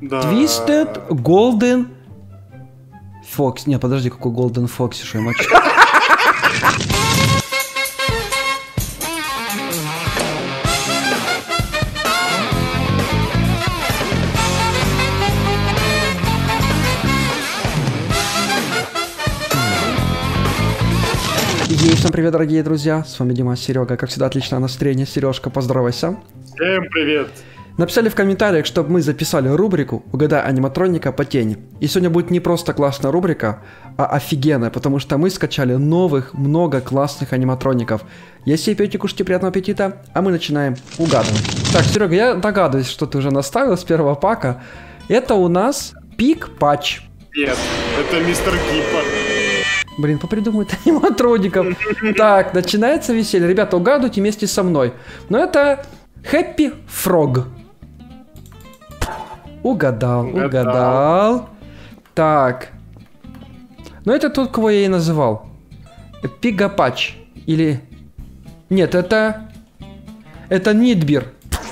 Да. Twisted Golden Fox. Не, подожди, какой Golden Fox, что я мочу. Всем привет, дорогие друзья, с вами Дима, Серега, как всегда, отличное настроение. Сережка, поздоровайся. Всем привет. Написали в комментариях, чтобы мы записали рубрику «Угадай аниматроника по тени». И сегодня будет не просто классная рубрика, а офигенная, потому что мы скачали новых, много классных аниматроников. Если пьете, кушайте, приятного аппетита, а мы начинаем угадывать. Так, Серега, я догадываюсь, что ты уже наставил с первого пака. Это у нас Пик Патч. Нет, это мистер Кипа. Блин, попридумывают аниматроников. Так, начинается веселье. Ребята, угадывайте вместе со мной. Но это Happy Frog. Угадал. Так. Но это тот, кого я и называл. Пигапач. Или... Нет, это Нидбир.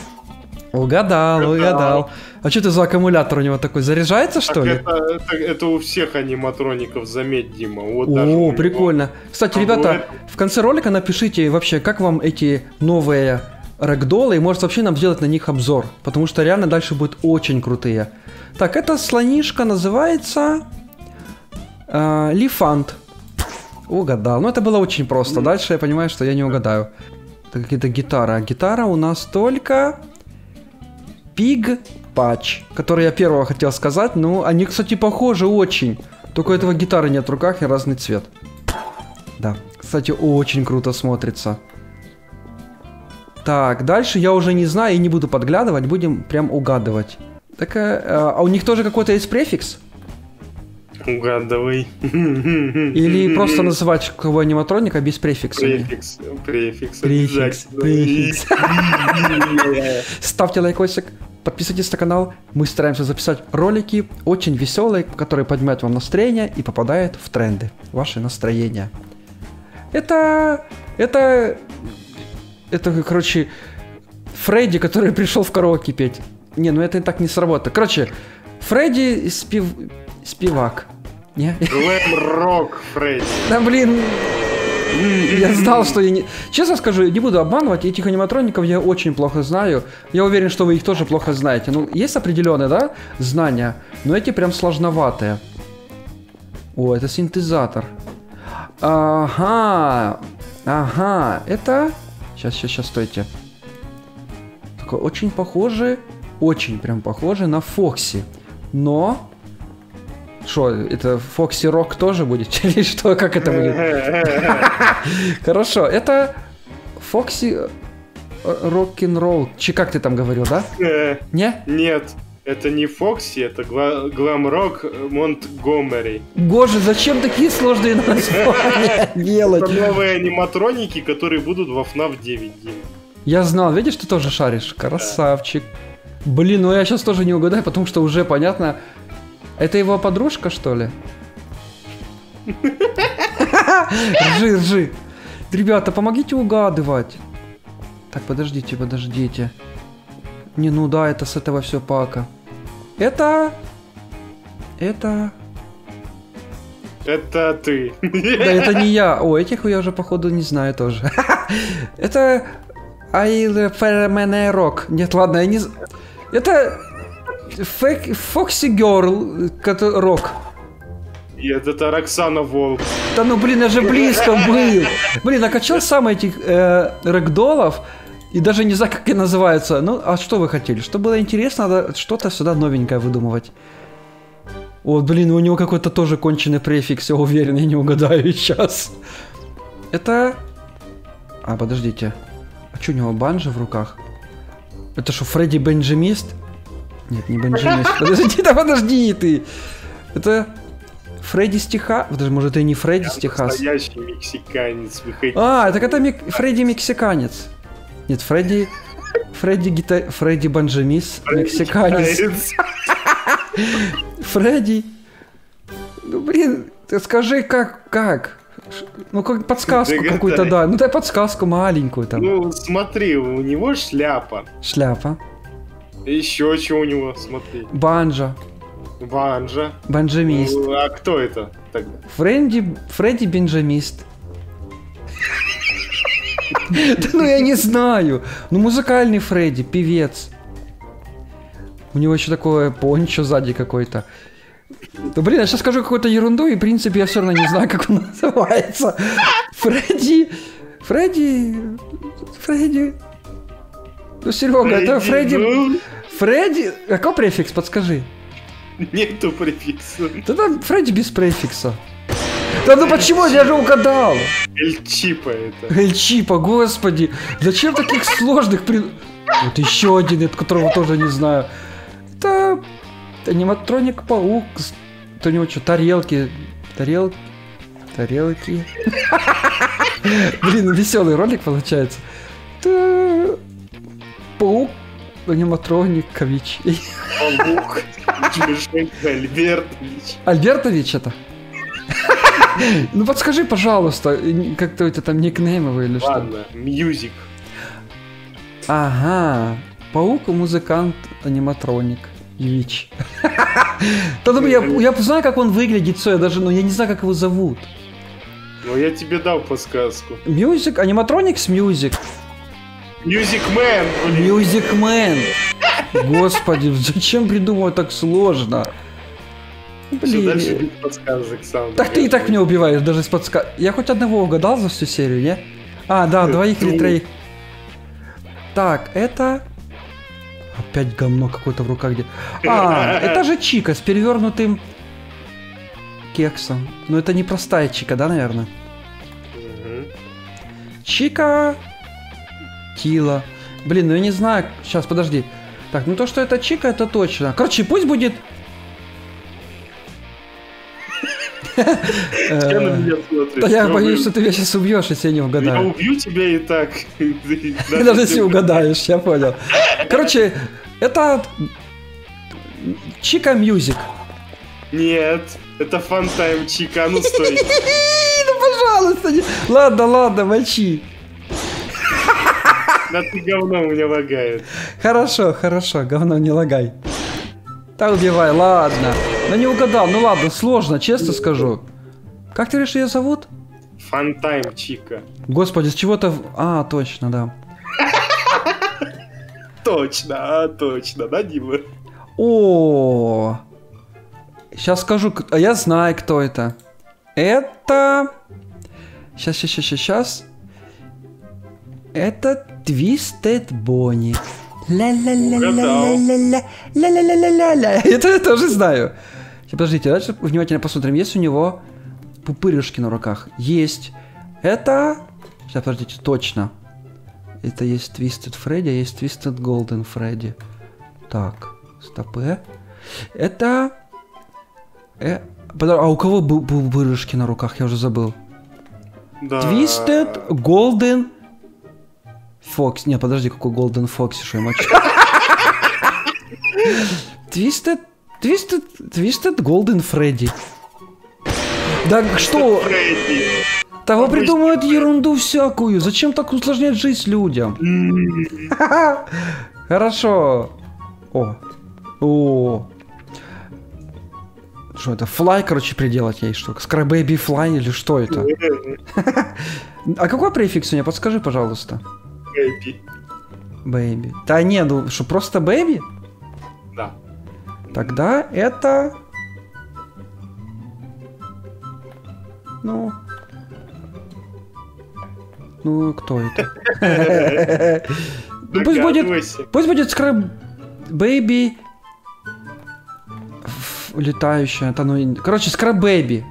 Угадал. А что это за аккумулятор у него такой? Заряжается, что ли? Это у всех аниматроников, заметь, Дима. Вот О, прикольно. Кстати, ребята, в конце ролика напишите вообще, как вам эти новые рэгдоллы, и может вообще нам сделать на них обзор, потому что реально дальше будут очень крутые. Так, эта слонишка называется Лифант. Угадал. Ну, это было очень просто. Дальше я понимаю, что я не угадаю. Это какие-то гитара. А гитара у нас только Пиг Патч, который я первого хотел сказать. Ну, они, кстати, похожи очень. Только у этого гитары нет в руках и разный цвет. Да, кстати, очень круто смотрится. Так, дальше я уже не знаю и не буду подглядывать, будем прям угадывать. Так, а у них тоже какой-то есть префикс? Угадывай. Или просто называть кого аниматроника без префикса? Префикс. Ставьте лайкосик, подписывайтесь на канал. Мы стараемся записать ролики очень веселые, которые поднимают вам настроение и попадают в тренды. Ваше настроение. Это, короче, Фредди, который пришел в караоке петь. Не, ну это так не сработает. Короче, Фредди спивак. Не? Глэм-рок Фредди. Да блин, я знал, что я не... Честно скажу, не буду обманывать, этих аниматроников я очень плохо знаю. Я уверен, что вы их тоже плохо знаете. Ну, есть определенные, да, знания, но эти прям сложноватые. О, это синтезатор. Ага, это... Сейчас, стойте. Такое очень похоже, очень прям похоже на Фокси. Но... Что, это Фокси Рок тоже будет? Или что, как это будет? Хорошо, это Фокси Рок-н-ролл. Как ты там говорил, да? Не? Нет, это не Фокси, это Глэм-рок Монтгомери. Боже, зачем такие сложные названия делать? Это новые аниматроники, которые будут во FNAF 9, Дим. Я знал, видишь, ты тоже шаришь. Красавчик. Блин, ну я сейчас тоже не угадаю, потому что уже понятно... Это его подружка, что ли? Ржи. Ребята, помогите угадывать. Так, подождите. Не, ну да, это с этого все пака. Это ты. Да, это не я. О, этих я уже, походу, не знаю тоже. Это Айлфермене Рок. Нет, ладно, я не... Это... Фокси Герл, Рок. Нет, это Роксана Волк. Да ну блин, я же близко был. Блин, накачал сам этих рэгдоллов. И даже не знаю, как они называются. Ну, а что вы хотели? Чтобы было интересно, надо что-то сюда новенькое выдумывать. Вот, блин, у него какой-то тоже конченый префикс, я уверен, я не угадаю сейчас. Это... А, подождите. А что у него, банджо в руках? Это что, Фредди Бенджимист? Нет, не Бенджимист. Подожди ты. Это Фредди Стиха... Даже, может, это не Фредди Стихас. Настоящий мексиканец. А, так это Фредди Мексиканец. Нет, Фредди Бенджимис Мексиканец. Фредди. Ну, блин, ты скажи, как? Ну, как подсказку какую-то, да. Ну, дай подсказку маленькую там. Ну, смотри, у него шляпа. Шляпа. Еще что у него, смотри. Банджо. Банджа. Банджемист. А кто это тогда? Фредди Бенджамист. Да ну я не знаю. Ну музыкальный Фредди, певец. У него еще такое пончо сзади какой-то. Да блин, я сейчас скажу какую-то ерунду, и в принципе я все равно не знаю, как он называется. Фредди. Ну, Серега, это Фредди. Какой префикс, подскажи? Нету префикса. Да Фредди без префикса. Да ну почему? Я же угадал. Эль Чипа это. Эль Чипа, господи. Зачем таких сложных Вот еще один, от которого тоже не знаю. Это аниматроник паук. Это у него что, тарелки. Блин, веселый ролик получается. Это паук, аниматроник, Ковичей. Паук. Альбертович. Альбертович это? Ну подскажи, пожалуйста, как-то это там никнеймовый или что? Ладно, Мьюзик. Ага, паук, музыкант, аниматроник, Вич. Да ну я знаю, как он выглядит, все, но я не знаю, как его зовут. Ну я тебе дал подсказку. Мьюзик, аниматроникс Мьюзик. Мьюзикмен, блин. Мьюзикмен. Господи, зачем придумывать так сложно? Все дальше без подсказок сам. Так ты и так меня убиваешь, даже с подсказок. Я хоть одного угадал за всю серию, не? А, да, двоих или троих. Так, это... Опять говно какое-то в руках где. А, это же Чика с перевернутым кексом. Но это не простая Чика, да, наверное? Чика... Тила. Блин, ну я не знаю. Сейчас, подожди. Так, ну то, что это Чика, это точно. Короче, пусть будет... Я на меня смотрю. Да я боюсь, что ты меня сейчас убьешь, если я не угадаю. Я убью тебя и так. Даже если угадаешь, я понял. Короче, это Чика Мьюзик. Нет, это Фантайм Чика, ну стой. Ну пожалуйста. Ладно, мочи. Да ты говно у меня лагает. Хорошо, говно не лагай. Да убивай, ладно. Ну не угадал, ну ладно, сложно, честно скажу. Как ты решил, ее зовут? Фантайм Чика. Господи, с чего-то... А, точно, да. Точно, да, Дима? О, сейчас скажу, а я знаю, кто это. Это... Сейчас. Это Twisted Bonnie. Ля-ля-ля-ля-ля-ля-ля-ля-ля-ля-ля. Это я тоже знаю. Подождите, давайте внимательно посмотрим. Есть у него пупырышки на руках? Есть. Это... Сейчас, подождите, точно. Это есть Twisted Freddy, а есть Twisted Golden Freddy. Так, стопы. Это... А у кого пупырышки на руках? Я уже забыл. Да. Twisted Golden... Фокс. Не, подожди, какой Golden Fox, что я мочу. Twisted Golden Freddy. Да что? Да вы придумывают ерунду всякую. Зачем так усложнять жизнь людям? Хорошо. О. Что это? Флай, короче, приделать ей что? Скрабэби Флай или что это? А какой префикс у меня? Подскажи, пожалуйста. Бэйби. Да не, ну что, просто бэйби? Да. Тогда это... Ну, кто это? Пусть будет Скраб Бэйби летающая. Короче, Скраб Бэйби.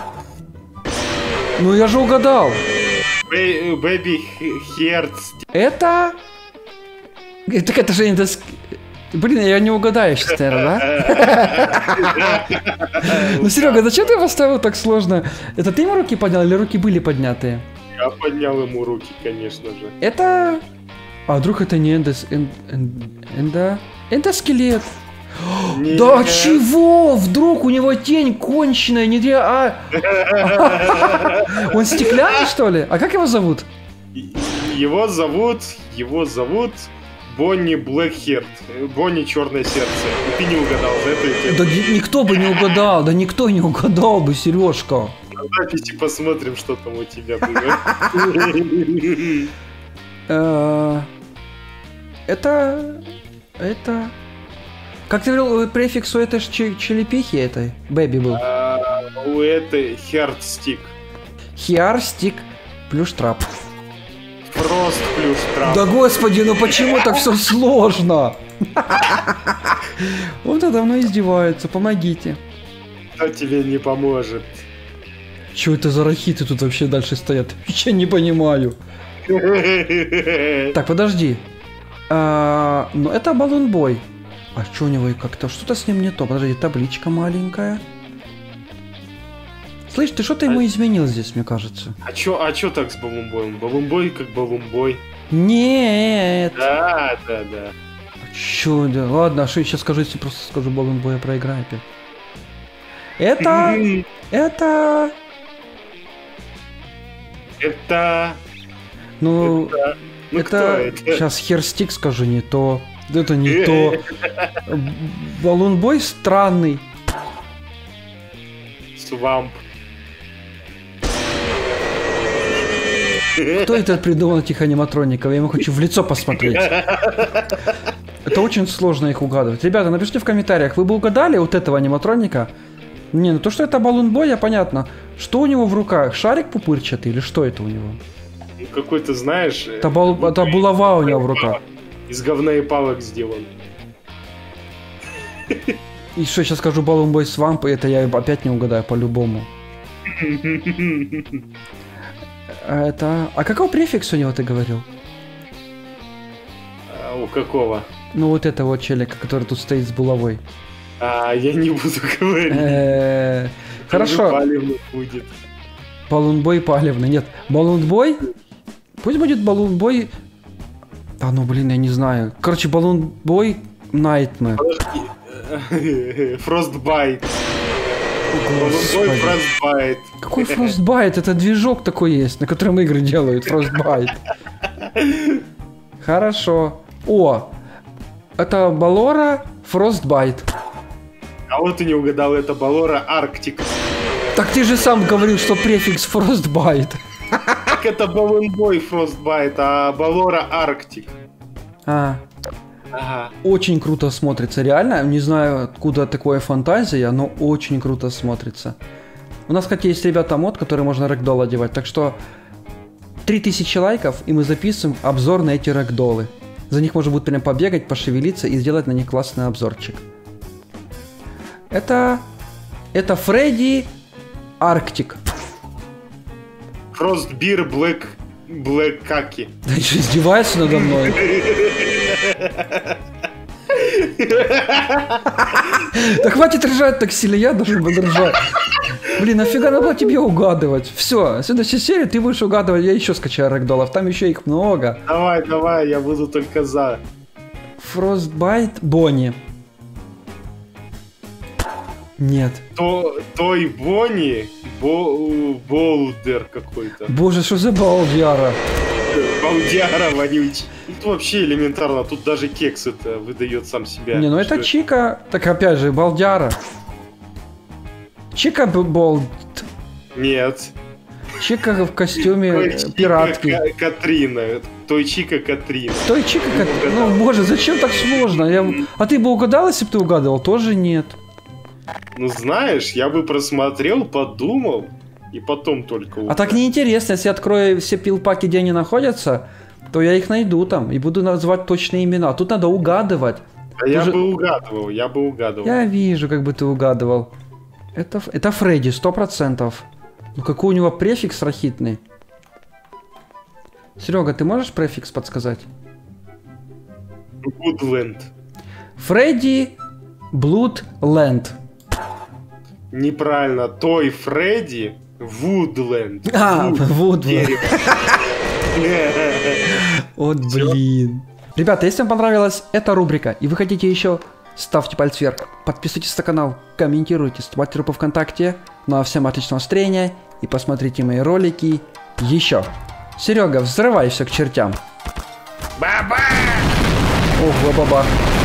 Ну я же угадал. Бэйби Херц. Это... Так это же... Блин, я не угадаю сейчас, наверное, да? Ну, Серега, зачем ты поставил так сложно? Это ты ему руки поднял или руки были поднятые? Я поднял ему руки, конечно же. Это... А вдруг это не эндоскелет? Да чего? Вдруг у него тень конченая, не где... Он стеклянный, что ли? А как его зовут? Его зовут Бонни Блэкхерт. Бонни Черное Сердце. И ты не угадал, за это я Да тебе... никто бы не угадал, да никто не угадал бы, Сережка. На записи посмотрим, что там у тебя было. Это... Как ты говорил, префикс у этой челепихи этой? Бэби был. У этой Хердстик. Хиарстик плюс трап. Фрост плюс трап. Да господи, ну почему так все сложно? Вот это давно издеваются, помогите. Кто тебе не поможет? Чего это за рахиты тут вообще дальше стоят? Я не понимаю. Так, подожди. Ну это баллонбой. А что у него как-то? Что-то с ним не то. Подожди, табличка маленькая. Слышь, ты что-то ему изменил здесь, мне кажется. А чё так с баллонбоем? Баллонбой как баллонбой. Нет. Да. Чё, да? Ладно, а что я сейчас скажу, если просто скажу баллонбой, я проиграю опять. Это... Ну, это... Сейчас херстик скажу, не то. Это не то. Баллонбой странный. Свамп. Кто это придумал этих аниматроников? Я ему хочу в лицо посмотреть. Это очень сложно их угадывать. Ребята, напишите в комментариях, вы бы угадали вот этого аниматроника? Не, ну то, что это баллонбой, понятно. Что у него в руках? Шарик пупырчатый или что это у него? Какой-то, знаешь... Это булава у него в руках. Из говна и палок сделан. И что, сейчас скажу баллонбой свамп, и это я опять не угадаю по-любому. А какой префикс у него ты говорил? У какого? Ну вот это вот челика, который тут стоит с булавой. Я не буду говорить. Хорошо. Палевно будет. Баллонбой палевный. Нет, баллонбой. Пусть будет баллонбой. А ну блин, я не знаю. Короче, баллонбой Nightmare. Frostbite. Баллонбой Frostbite. Какой Frostbite? Это движок такой есть, на котором игры делают. Frostbite. Хорошо. О, это Баллора Frostbite. А вот ты не угадал, это Баллора Arctic. Так ты же сам говорил, что префикс Frostbite. Так это баллонбой Frostbite, а Баллора Arctic. Ага. Очень круто смотрится, реально. Не знаю, откуда такая фантазия, но очень круто смотрится. У нас, кстати, есть, ребята, мод, который можно рэгдолл одевать. Так что 3000 лайков, и мы записываем обзор на эти рэгдоллы. За них можно будет прям побегать, пошевелиться и сделать на них классный обзорчик. Это Фредди Арктик. Frostbeer Black Kaki. Ты что, издеваешься надо мной? Да хватит ржать так сильно, я должен был ржать. Блин, нафига надо было тебе угадывать? Все, в следующей серии ты будешь угадывать, я еще скачаю рэгдоллов, там еще их много. Давай, я буду только за. Frostbite Бонни. Нет. Той Бонни, Болдер какой-то. Боже, что за балдяра? Балдяра вонючий. Тут вообще элементарно, тут даже кекс это выдает сам себя. Не, ну это Чика, так опять же, балдяра. Чика Болд. Нет. Чика в костюме пиратки. Катрина. Той Чика Катрина. Той Чика Катрина. Ну, боже, зачем так сложно? А ты бы угадал, если бы ты угадывал? Тоже нет. Ну, знаешь, я бы просмотрел, подумал, и потом только угадал. А так неинтересно, если я открою все пилпаки, где они находятся, то я их найду там и буду называть точные имена. Тут надо угадывать. А я бы угадывал. Я вижу, как бы ты угадывал. Это Фредди, 100%. Ну какой у него префикс рахитный. Серега, ты можешь префикс подсказать? Woodland. Фредди Bloodland. Неправильно. Той Фредди Woodland. Woodland. Вот блин. Ребята, если вам понравилась эта рубрика и вы хотите еще, ставьте палец вверх, подписывайтесь на канал, комментируйте, ставьте группу ВКонтакте. Ну а всем отличного настроения и посмотрите мои ролики еще. Серега, взрывай все к чертям. Баба! Ого, баба.